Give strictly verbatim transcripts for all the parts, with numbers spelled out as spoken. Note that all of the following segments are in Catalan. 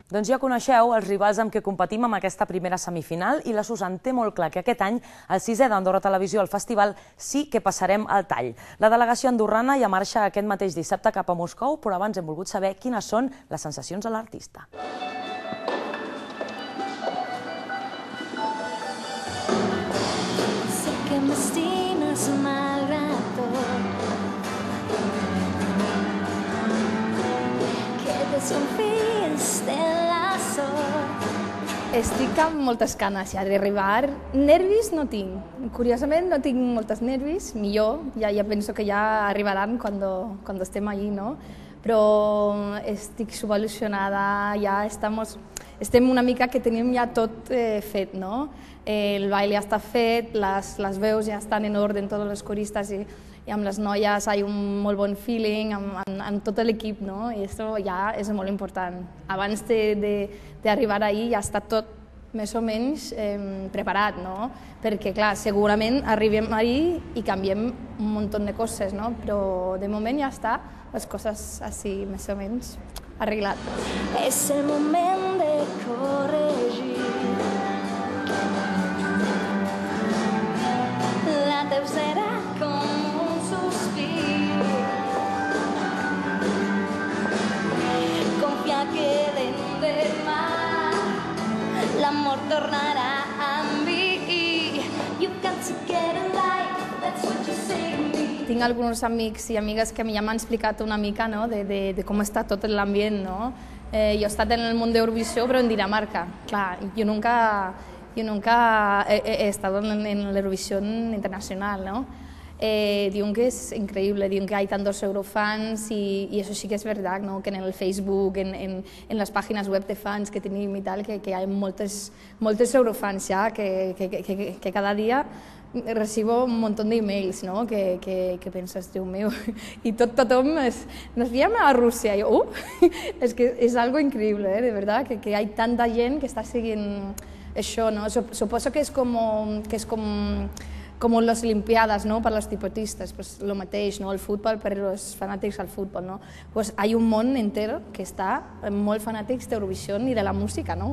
Doncs ja coneixeu els rivals amb què competim amb aquesta primera semifinal i la Susan té molt clar que aquest any, el sisè d'Andorra Televisió al festival, sí que passarem al tall. La delegació andorrana ja marxa aquest mateix dissabte cap a Moscou, però abans hem volgut saber quines són les sensacions de l'artista. Sé que m'estimes malgrat tot, que desconfies de la sort. Estic amb moltes ganes ja d'arribar. Nervis no tinc. Curiosament no tinc moltes nervis, millor. Ja, ja penso que ja arribaran cuando, cuando estem allí, no? Però estic subal·lucionada, ja estamos, estem una mica que tenim ja tot eh, fet, no? El baile ja està fet, les, les veus ja estan en ordre, tots els coristes i, i amb les noies hi ha un molt bon feeling amb, amb, amb tot l'equip, no? I això ja és molt important. Abans d'arribar ahir ja està tot més o menys eh, preparat, no? Perquè, clar, segurament arribem ahir i canviem un munt de coses, no? Però de moment ja està les coses així més o menys arreglat. És el moment de corregir. La teu serà com un sospir. Confia que l'endemà l'amor tornarà amb mi. You got to get a life, that's what you say to me. Tinc alguns amics i amigues que ja m'han explicat una mica, no? de, de, de com està tot l'ambient, no? Eh, jo he estat en el món d'Eurovisió, però en Dinamarca. Clar, jo nunca, yo nunca he, he estado en, en la Eurovisión internacional, ¿no? Eh, diuen que és increïble, diuen que hi ha tantos eurofans i, i això sí que és veritat, ¿no? Que en el Facebook, en, en, en les pàgines web de fans que tenim i tal, que, que hi ha moltes, moltes eurofans ja, que, que, que, que cada dia recibo un montón de emails, ¿no? Que, que, que penses, Déu meu, i tot, tothom es, nos enviem a Rússia, i jo, uh, és que és algo increïble, eh? De verdad, que, que hi ha tanta gent que està seguint això, no? Suposo que és com, que és com, com les Olimpiades, no? Per als deportistes, pues lo mateix, no? El futbol per als fanàtics al futbol, no? Pues hay un món enter que està molt fanàtics d'Eurovisió i de la música, no?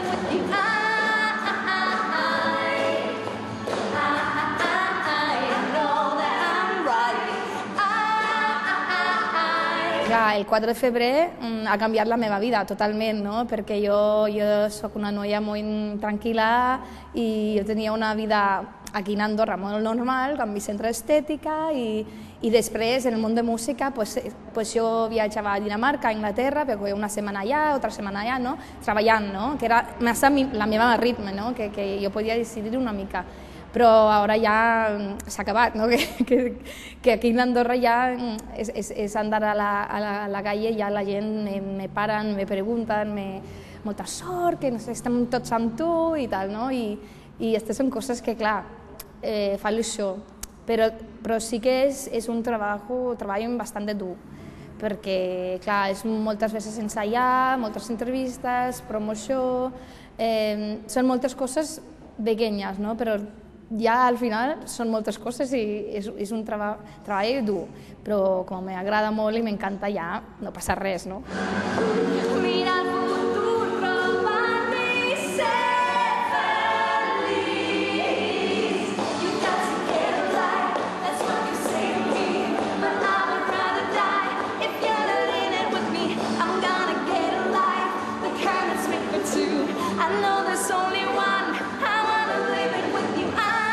El quatre de febrer ha canviat la meva vida totalment, no? Perquè jo, jo soc una noia molt tranquil·la i jo tenia una vida aquí a Andorra molt normal, amb mi centre d'estètica i, i després en el món de música pues, pues jo viatjava a Dinamarca, a Anglaterra, perquè una setmana allà, otra setmana allà, no? Treballant, no? Que era massa la meva ritme, no? Que, que jo podia decidir una mica. Però ara ja s'ha acabat, no? que, que, que aquí a Andorra ja és, és, és andar a la, a, la, a la calle, ja la gent me, me paren, me pregunten, me, molta sort, que no sé, estem tots amb tu i tal, no? I, i aquestes són coses que, clar, eh, fa il·lusió, però, però sí que és, és un treball, treball bastant dur, perquè, clar, és moltes vegades ensaiar, moltes entrevistes, promoció, eh, són moltes coses pequeñas, no? Però ja al final són moltes coses i és, és un treball, treball dur, però com m'agrada molt i m'encanta ja, no passa res, no? Mira el futur, roba-te i ser feliç. You got to get a life, that's what you say to me. But I would rather die if you're not in it with me. I'm gonna get a life, the kind that's made for two. I know there's only one, I wanna live it with you.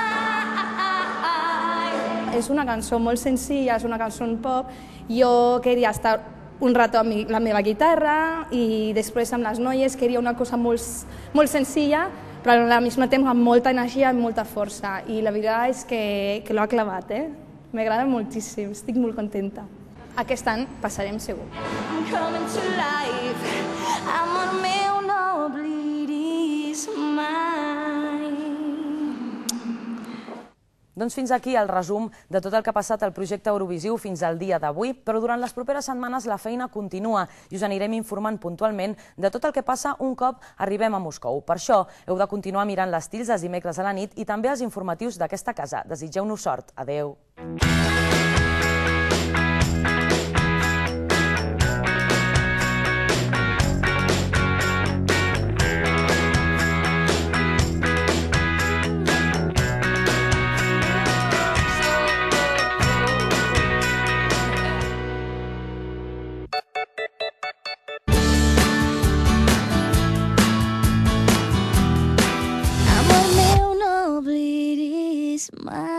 És una cançó molt senzilla, és una cançó pop. Jo queria estar un rato amb la meva guitarra i després amb les noies queria una cosa molt, molt senzilla, però al mateix temps amb molta energia i molta força. I la veritat és que, que l'ho ha clavat, eh? M'agrada moltíssim, estic molt contenta. Aquest any passarem segur. I'm coming to life, amor meu, no oblidis mai. Doncs fins aquí el resum de tot el que ha passat al projecte Eurovisiu fins al dia d'avui, però durant les properes setmanes la feina continua i us anirem informant puntualment de tot el que passa un cop arribem a Moscou. Per això heu de continuar mirant les Tils els dimecres a la nit i també els informatius d'aquesta casa. Desitgeu-nos sort. Adeu. smile.